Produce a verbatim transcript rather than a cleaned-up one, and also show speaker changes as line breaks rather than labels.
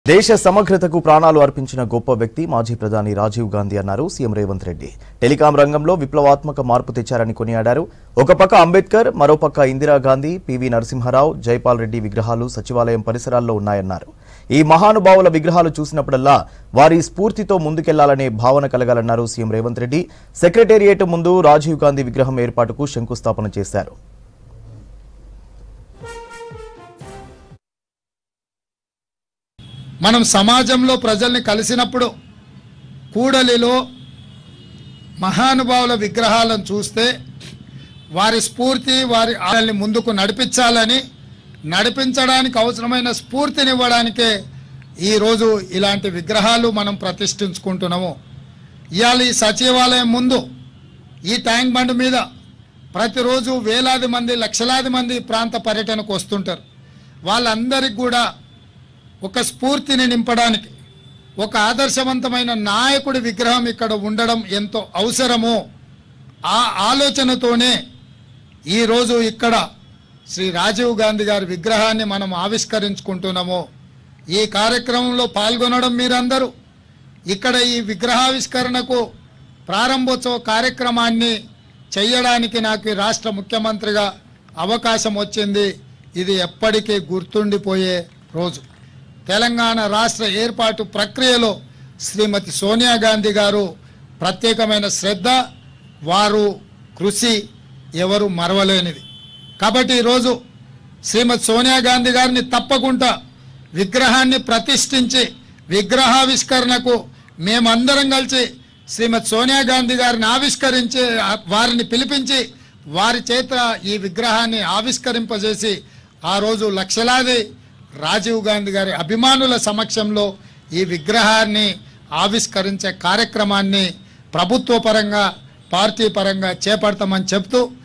దేశ సమగ్రతకు ప్రాణాలు అర్పించిన గొప్ప వ్యక్తి మాజీ ప్రధాని రాజీవ్ గాంధీ అన్నారు సీఎం రేవంత్ రెడ్డి. టెలికాం రంగంలో విప్లవాత్మక మార్పు తెచ్చారని కొనియాడారు. ఒక పక్క అంబేద్కర్, మరోపక్క ఇందిరాగాంధీ, పివి నరసింహారావు, జైపాల్ రెడ్డి విగ్రహాలు సచివాలయం పరిసరాల్లో ఉన్నాయన్నారు. ఈ మహానుభావుల విగ్రహాలు చూసినప్పుడల్లా వారి స్ఫూర్తితో ముందుకెళ్లాలనే భావన కలగాలన్నారు సీఎం రేవంత్ రెడ్డి. సెక్రటేరియట్ ముందు రాజీవ్ గాంధీ విగ్రహం ఏర్పాటుకు శంకుస్థాపన చేశారు.
మనం సమాజంలో ప్రజల్ని కలిసినప్పుడు కూడలిలో మహానుభావుల విగ్రహాలను చూస్తే వారి స్ఫూర్తి వారి ఆశల్ని ముందుకు నడిపించాలని, నడిపించడానికి అవసరమైన స్ఫూర్తినివ్వడానికే ఈరోజు ఇలాంటి విగ్రహాలు మనం ప్రతిష్ఠించుకుంటున్నాము. ఇవాళ ఈ సచివాలయం ముందు ఈ ట్యాంక్ బండ్ మీద ప్రతిరోజు వేలాది మంది, లక్షలాది మంది ప్రాంత పర్యటనకు వస్తుంటారు. వాళ్ళందరికీ కూడా ఒక స్ఫూర్తిని నింపడానికి ఒక ఆదర్శవంతమైన నాయకుడి విగ్రహం ఇక్కడ ఉండడం ఎంతో అవసరమో ఆ ఆలోచనతోనే ఈరోజు ఇక్కడ శ్రీ రాజీవ్ గాంధీ గారి విగ్రహాన్ని మనం ఆవిష్కరించుకుంటున్నాము. ఈ కార్యక్రమంలో పాల్గొనడం మీరందరూ ఇక్కడ ఈ విగ్రహావిష్కరణకు ప్రారంభోత్సవ కార్యక్రమాన్ని చేయడానికి నాకు రాష్ట్ర ముఖ్యమంత్రిగా అవకాశం వచ్చింది. ఇది ఎప్పటికీ గుర్తుండిపోయే రోజు. తెలంగాణ రాష్ట్ర ఏర్పాటు ప్రక్రియలో శ్రీమతి సోనియా గాంధీ గారు ప్రత్యేకమైన శ్రద్ధ, వారు కృషి ఎవరు మరవలేనిది. కాబట్టి ఈరోజు శ్రీమతి సోనియా గాంధీ గారిని తప్పకుండా విగ్రహాన్ని ప్రతిష్ఠించి విగ్రహావిష్కరణకు మేమందరం కలిసి శ్రీమతి సోనియా గాంధీ గారిని ఆవిష్కరించి వారిని పిలిపించి వారి చేత ఈ విగ్రహాన్ని ఆవిష్కరింపజేసి ఆ రోజు లక్షలాది రాజీవ్ గాంధీ గారి అభిమానుల సమక్షంలో ఈ విగ్రహాన్ని ఆవిష్కరించే కార్యక్రమాన్ని ప్రభుత్వ పరంగా, పార్టీ పరంగా చేపడతామని చెప్తూ